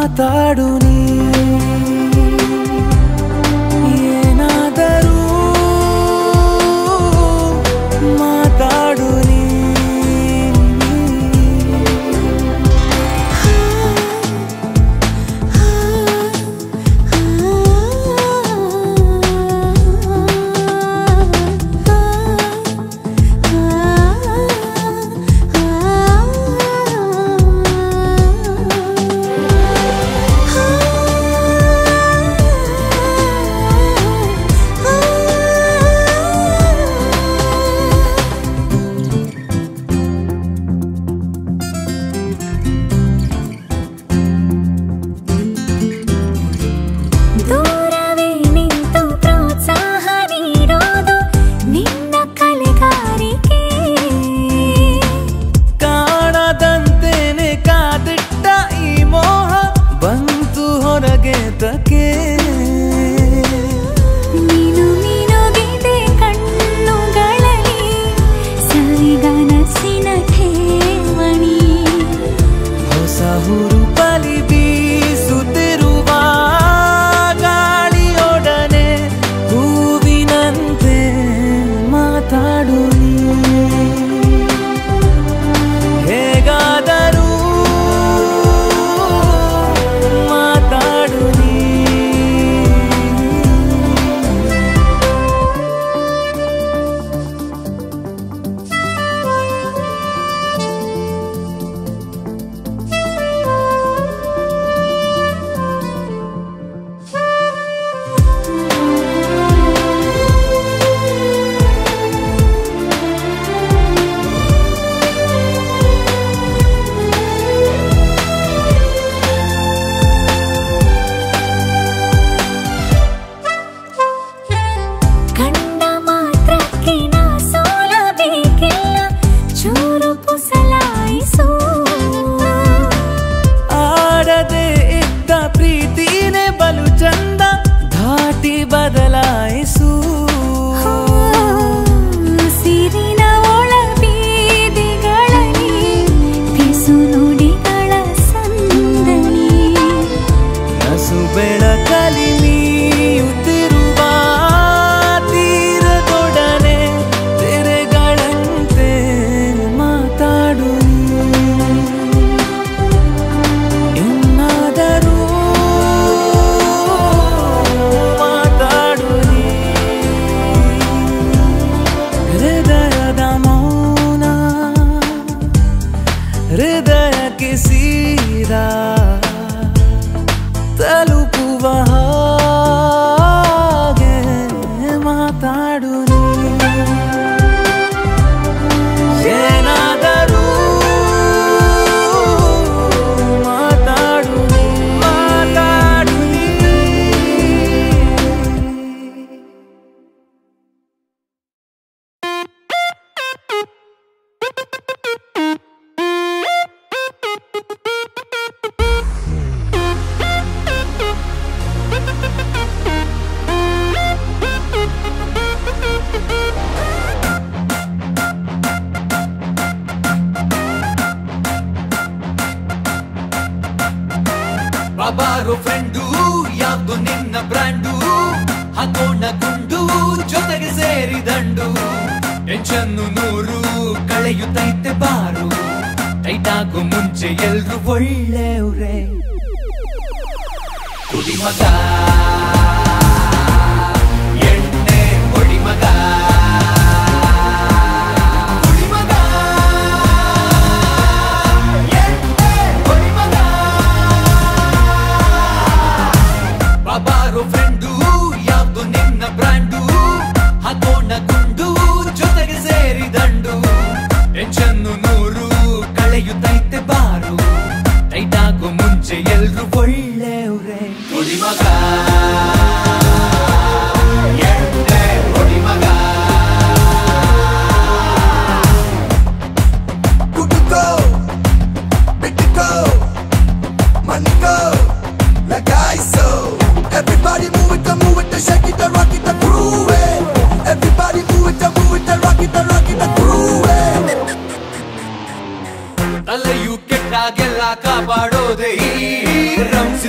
ಮಾತಾಡು ನೀ ಏನಾದರೂ ಮಾತಾಡು ನೀ ಬಾಬಾರೋ ಫ್ರೆಂಡು ಯಾವ್ದು ನಿನ್ನ ಬ್ರ್ಯಾಂಡು ಹಾಕೋಣ ಗುಂಡು ಜೊತೆಗೆ ಸೇರಿ ದಂಡು ಟೆನ್ಷನ್ನು ನೂರು ಕಳೆಯುತ್ತೈತೆ ಬಾರು ಟೈಟ್ ಆಗೋ ಮುಂಚೆ ಎಲ್ರು ಒಳ್ಳೆಯವ್ರೆ ಕುಡಿ ಮಗ ಎಣ್ಣೆ ಹೊಡಿ ಮಗ ಬಾಬಾರೋ ಫ್ರೆಂಡು ಯಾವ್ದು ನಿನ್ನ ಬ್ರ್ಯಾಂಡು ಹಾಕೋಣ ಗುಂಡು ಜೊತೆಗೆ ಸೇರಿ ದಂಡು ಟೆನ್ಷನ್ನು ನೂರು ಕಳೆಯುತ್ತೈತೆ ಬಾರು ಟೈಟ್ ಆಗೋ ಮುಂಚೆ ಎಲ್ರು ಒಳ್ಳೆಯವ್ರೆ ಹೊಡಿ ಮಗ ಎಣ್ಣೆ ಹೊಡಿ ಮಗ ಕುಟುಕೋ ಬಿಟ್ಟುಕೋ ಮನಿಕೋ ಲಗಾಯಿಸೋ Everybody move it, shake it, rock it, groove it. Everybody move it, rock it, groove it. ತಲೆಯು ಕೆಟ್ಟಾಗೆಲ್ಲ ಕಾಪಾಡೋದೇ ಈ ರಮ್ಸಿ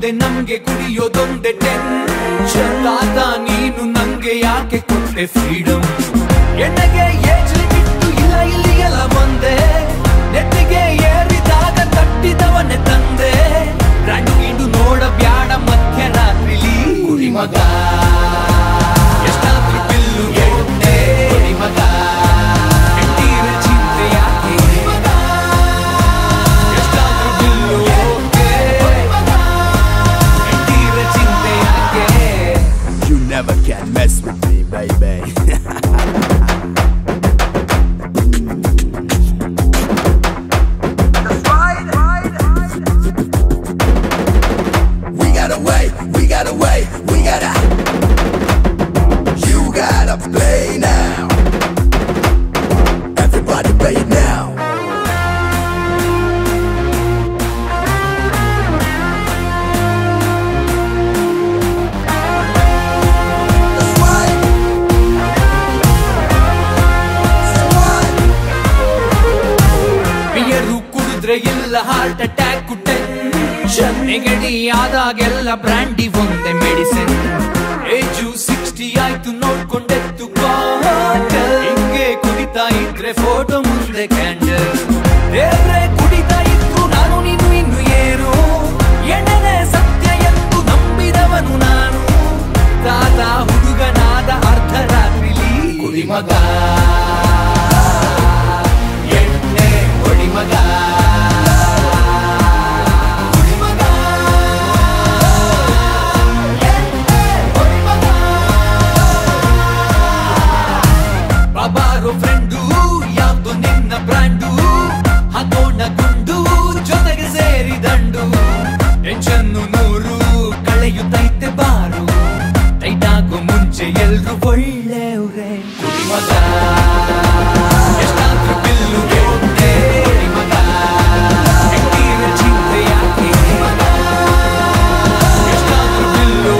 ಮುಂದೆ ನಮ್ಗೆ ಕುಡಿಯೋದೊಂದೇ ಟೆನ್ಷನ್ ತಾತ ನೀನು ನಂಗೆ ಯಾಕೆ ಕೊಟ್ಟೆ ಫ್ರೀಡಮ್ ಎಣ್ಣೆಗೆ ಏಜ್ಲಿ ಬಿಟ್ಟು ಇಲ್ಲ ಇಲ್ಲಿ ಎಲ್ಲ ಬಂದೆ ನೆತ್ತಿಗೆ ಏರಿದಾಗ ತಟ್ಟಿದವನೇ ತಂದೆ ಬ್ರ್ಯಾಂಡು ಗಿಂಡು ನೋಡ ಬ್ಯಾಡ ಮಧ್ಯರಾತ್ರಿಲಿ ಕುಡಿ ಮಗ ಎಷ್ಟಾದ್ರೂ ಬಿಲ್ಲು ಎಣ್ಣೆ ಕುಡಿ ಮಗ ಹೆಂಡೀರ ಚಿಂತೆ ಯಾಕೆ ಎಷ್ಟಾದ್ರೂ ಬಿಲ್ಲು ಹೆಂಡೀರ ಚಿಂತೆ ಯಾಕೆ You never can mess with me, baby. We gotta wait, you gotta play now. Everybody play it now. That's right. Beer ಕುಡಿದ್ರೆ ಇಲ್ಲ ಹಾರ್ಟ್ ಅಟ್ಯಾಕ್ ಟೆನ್ಷನ್ ನೆಗಡಿ ಆದಾಗೆಲ್ಲ ಬ್ರ್ಯಾಂಡಿ ಒಂದೇ ಮೆಡಿಸಿನ್ ಏಜು 60 ಆಯ್ತು ನೋಡ್ಕೊಂಡೆತ್ತು ಬಾಟಲ್ ಹಿಂಗೆ ಕುಡಿತಾ ಇದ್ರೆ ಫೋಟೋ ಮುಂದೆ ಕ್ಯಾಂಡಲ್ ದೇವ್ರೆ ಕುಡಿತಾ ಇದ್ರು ನಾನು ನೀನು ಇನ್ನು ಏನು ಎಣ್ಣೆನೆ ಸತ್ಯ ಎಂದು ನಂಬಿದವನು ನಾನು ತಾತ ಹುಡುಗನಾದ ಅರ್ಧರಾತ್ರಿಲಿ ಕುಡಿ ಮಗ ಎಣ್ಣೆ ಹೊಡಿ ಮಗ ಬಾಬಾರೋ ಫ್ರೆಂಡು ಯಾವ್ದು ನಿನ್ನ ಬ್ರ್ಯಾಂಡು ಹಾಕೋಣ ಗುಂಡು ಜೊತೆಗೆ ಸೇರಿ ದಂಡು ಟೆನ್ಷನ್ನು 100 ಕಳೆಯುತ್ತೈತೆ ಬಾರು ಟೈಟಾಗೋ ಮುಂಚೆ ಎಲ್ರು ಒಳ್ಳೆಯವ್ರೆ ಕುಡಿ ಮಗ ಎಷ್ಟಾದ್ರೂ ಬಿಲ್ಲು ಎಣ್ಣೆ ಕುಡಿ ಮಗ ಹೆಂಡೀರ ಚಿಂತೆ ಯಾಕೆ ಎಷ್ಟಾದ್ರೂ ಬಿಲ್ಲು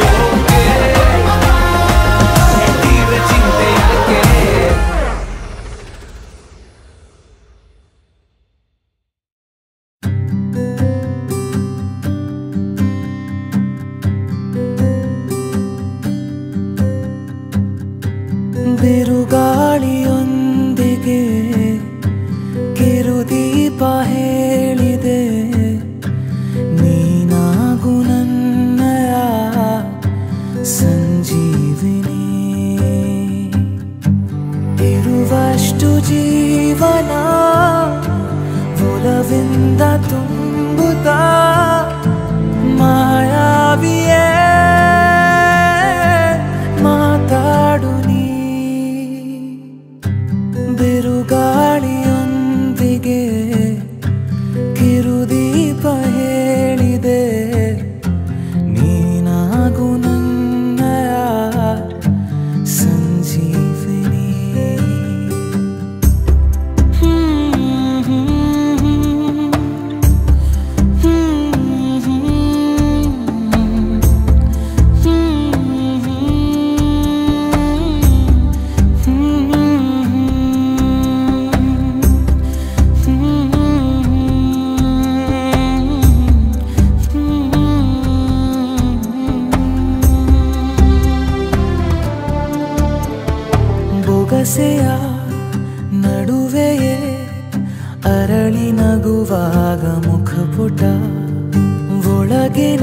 ಹೆಂಡೀರ ಚಿಂತೆ ಯಾಕೆ ಬಿರುಗಾಳಿಯೊಂದಿಗೆ ಕಿರುದೀಪ ಹೇಳಿದೆ ನೀನಾಗು ನನ್ನಯ ಸಂಜೀವಿನಿ ಇರುವಷ್ಟು ಜೀವನ ಒಲವಿಂದ ತುಂಬುತ್ತಾ ಮಾಯಾವಿಯೇ ಮಾತಾಡು ನೀ ಬಿರುಗಾಳಿಯೊಂದಿಗೆ ಕಿರುದೀಪ ಹೇಳಿದೆ ನೀನಾಗು ನನ್ನಯ ಸಂಜೀವಿನಿ ಬೊಗಸೆಯ ನಡುವೆಯೇ ಅರಳಿ ನಗುವಾಗ ಮುಖಪುಟ ಒಳಗಿನ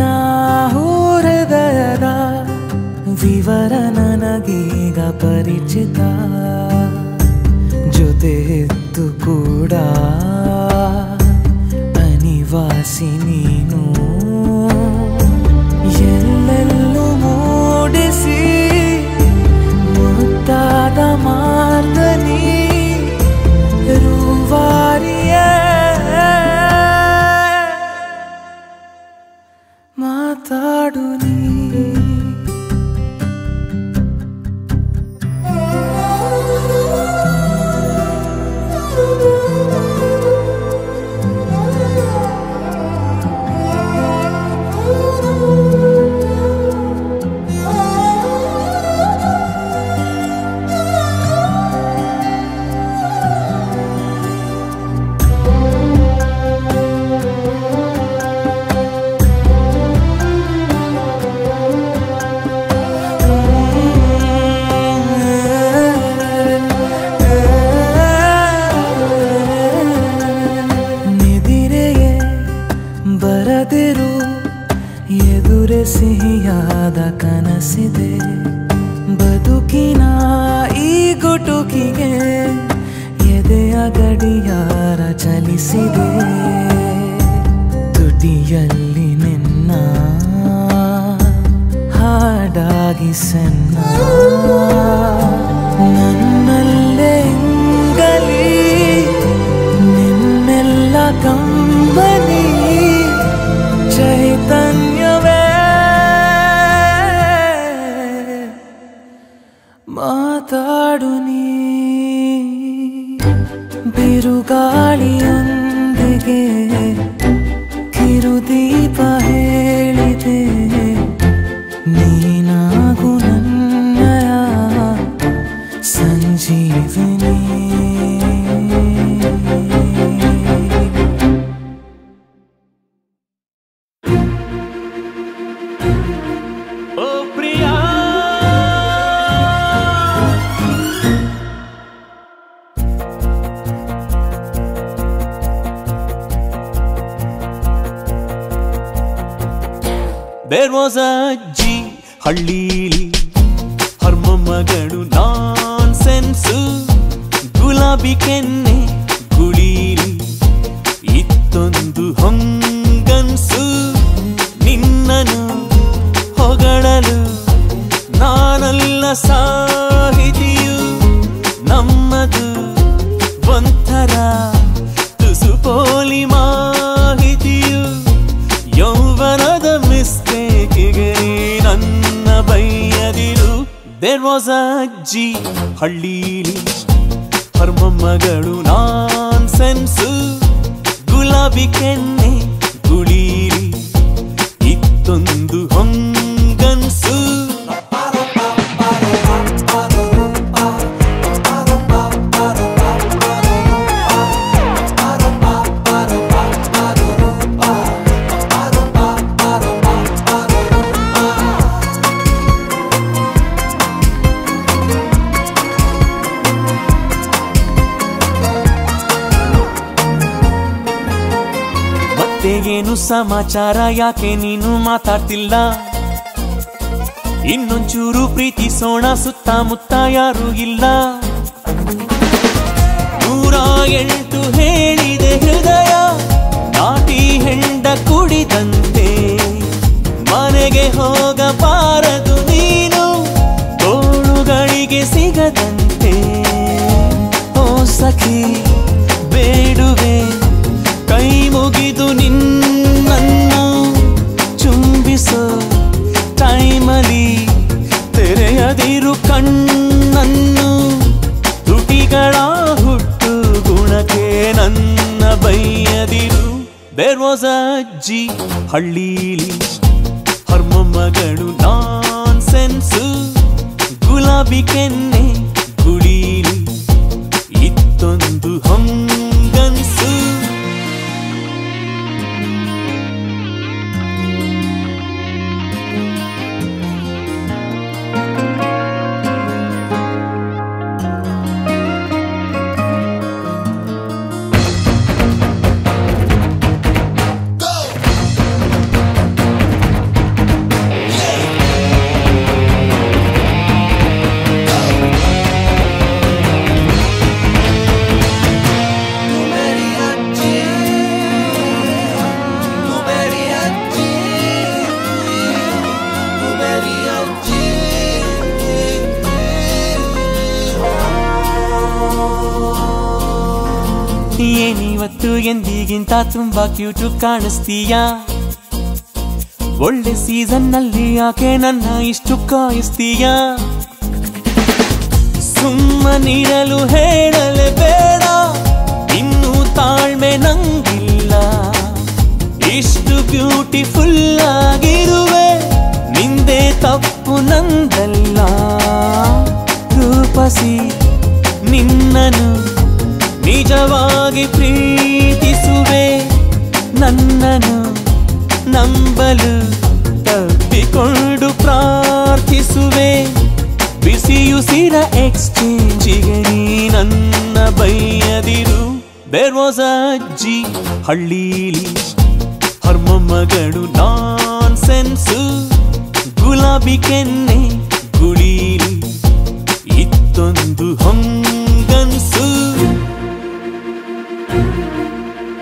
ಹೃದಯದ ವಿವರ ನನಗೀಗ ಪರಿಚಿತ ಜೊತೆ ಇದ್ದು ಕೂಡ ಅನಿವಾಸಿ ನೀನು ಎಲ್ಲೆಲ್ಲೂ ಮೂಡಿಸಿ ಮುದ್ದಾದ ಮಾರ್ದನಿ ರೂವಾರಿಯೇ ಮಾತಾಡು ನೀ ನಗಿಸಿದೆ ತುಟಿಯಲ್ಲಿ ನಿನ್ನ ಹಾಡಾಗಿ ಸಣ್ಣ ನನ್ನಲ್ಲೇ ಇಂಗಲಿ ನಿನ್ನೆಲ್ಲ ಕಂಬನಿ ಚೈತನ್ಯವೇ ಮಾತಾಡು ನೀ ಬಿರುಗಾಳಿಯೊಂದಿಗೆ ಕಿರುದೀಪ ಹೇಳಿದೆ ನೀನಾಗು ನನ್ನಯ ಸಂಜೀವನಿ ಓ Priya There was a G ಹಳ್ಳೀಲಿ ಹರ್ಮಮ್ಮಗಳು ನಾನ್ಸೆನ್ಸು ಗುಲಾಬಿ ಕೆನ್ನೆ ಗುಳೀಲಿ ಇತ್ತೊಂದು ಹೊಂಗನ್ಸು ನಿನ್ನನು ಹೊಗಳಲು ನಾನಲ್ಲ ಸಾಹಿತಿಯು ನಮ್ಮದು ಒಂಥರ ತುಸು ಪೋಲಿ ಮಾಹಿತಿಯು ಯೌವನದ ಮಿಸ್ಟೇಕಿಗೆ ನನ್ನ ಬೈಯದಿರು There was a G ಹಳ್ಳೀಲಿ ಹರ್ಮಮ್ಮಗಳು ನಾನ್ಸೆನ್ಸು ಗುಲಾಬಿ ಕೆನ್ನೆ ಗುಳೀಲಿ ಇತ್ತೊಂದು ಹೊಂಗನ್ಸು ಏನು ಸಮಾಚಾರ ಯಾಕೆ ನೀನು ಮಾತಾಡ್ತಿಲ್ಲ ಇನ್ನೊಂಚೂರು ಪ್ರೀತಿಸೋಣ ಸುತ್ತಮುತ್ತ ಯಾರೂ ಇಲ್ಲ 108 ಹೇಳಿದೆ ಹೃದಯ ನಾಟಿ ಹೆಂಡ ಕುಡಿದಂತೆ ಮನೆಗೆ ಹೋಗಬಾರದು ನೀನು ತೋಳುಗಳಿಗೆ ಸಿಗದಂತೆ ಓ ಸಖಿ ಬೇಡುವೆ ಕೈ ಮುಗಿದು ನಿನ್ನನ್ನು ಚುಂಬಿಸೋ ಟೈಮಲಿ ತೆರೆಯದಿರು ಕಣ್ಣನ್ನು ತುಟಿಗಳ ಹುಟ್ಟು ಗುಣಕ್ಕೆ ನನ್ನ ಬೈಯದಿರು There was a G ಹಳ್ಳೀಲಿ ಹರ್ಮಮ್ಮಗಳು ನಾನ್ಸೆನ್ಸು ಗುಲಾಬಿ ಕೆನ್ನೆ ಗುಳೀಲಿ ಇತ್ತೊಂದು ಹೊಂಗನ್ಸು ಏನಿವತ್ತು ಎಂದಿಗಿಂತ ತುಂಬಾ ಕ್ಯೂಟು ಕಾಣಿಸ್ತೀಯಾ ಒಳ್ಳೆ ಸೀಸನ್ ನಲ್ಲಿ ಯಾಕೆ ನನ್ನ ಇಷ್ಟು ಕಾಯಿಸ್ತೀಯಾ ಸುಮ್ಮನಿರಲು ಹೇಳಲೇ ಬೇಡ ಇನ್ನೂ ತಾಳ್ಮೆ ನಂಗಿಲ್ಲ ಇಷ್ಟು ಬ್ಯೂಟಿಫುಲ್ ಆಗಿರುವೆ ನಿಂದೆ ತಪ್ಪು ನಂದಲ್ಲ ರೂಪಸಿ ನಿನ್ನನು ನಿಜವಾಗಿ ಪ್ರೀತಿಸುವೆ ನನ್ನನು ನಂಬಲು ತಪ್ಪಿಕೊಂಡು ಪ್ರಾರ್ಥಿಸುವೆ ಬಿಸಿಯುಸಿರ ಎಕ್ಸ್ಚೇಂಜಿಗೆ ನೀ ನನ್ನ ಬೈಯದಿರು There was a G ಹಳ್ಳೀಲಿ ಹರ್ಮಮ್ಮಗಳು ನಾನ್ಸೆನ್ಸು ಗುಲಾಬಿ ಕೆನ್ನೆ ಗುಳೀಲಿ ಇತ್ತೊಂದು ಹೊಂಗನ್ಸು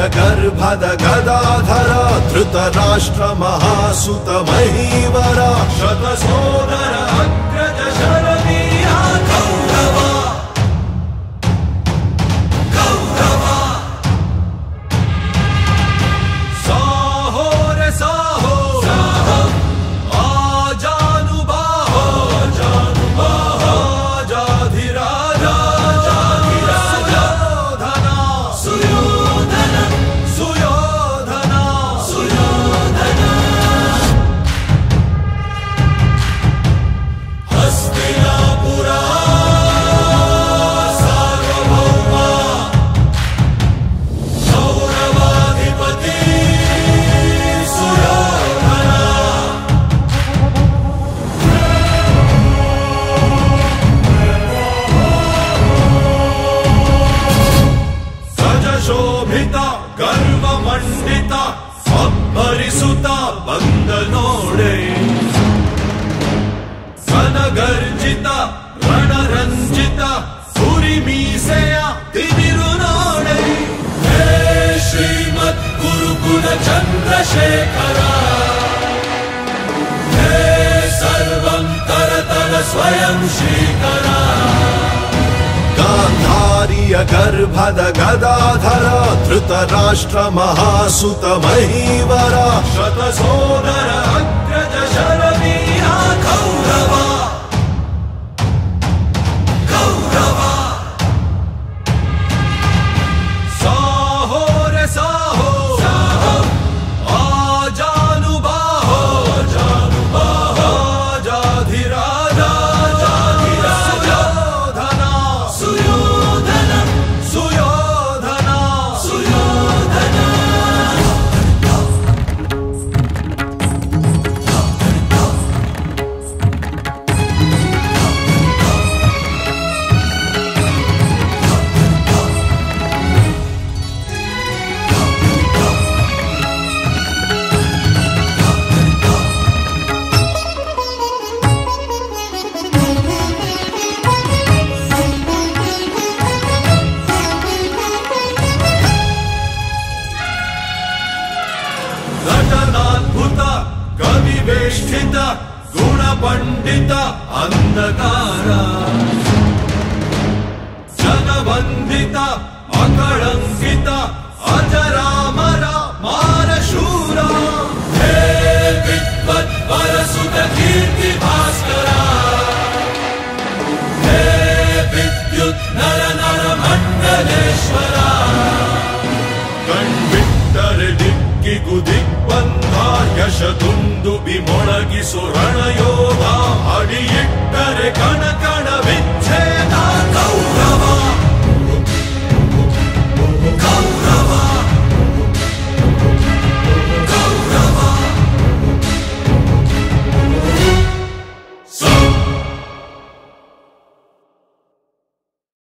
गर्भद गदाधर धृतराष्ट्र महासुत महीवर शतसोदर अग्रज शरवीर कौरव कौरव साहो रे साहो साहो आजानुबाहो जानुबाहो जाधिराजा गर्वमण्डिता अब्बरिसुता बन्दनोडे सनगर्जिता रणरञ्जिता सुरिमीसेया तिमिरुनोडे हे श्रीमत् गुरुकुल चन्द्रशेखरा हे सर्वं करतल स्वयं श्रीकरा गान्धार्य गर्भद गदाधर धृतराष्ट्र महासुत महीवर शतसोदर अग्रज शरवीर कौरव कौरव साहो रे साहो साहो आजानुबाहो जानुबाहो जाधिराजा घटनाद्भुत कविवेष्टित गुणपण्डित अन्धकार जनवन्दित अकळङ्कित अजरामर मानशूर हे विद्वद्वरसुत कीर्ति भास्कर हे विद्युत् नर नर मण्डलेश्वर कण्बिट्टरे दिक्किगु दिग्बन्ध यशदुन्दुबि मोळगिसु रणयोಧ अडियिट्टरे कनक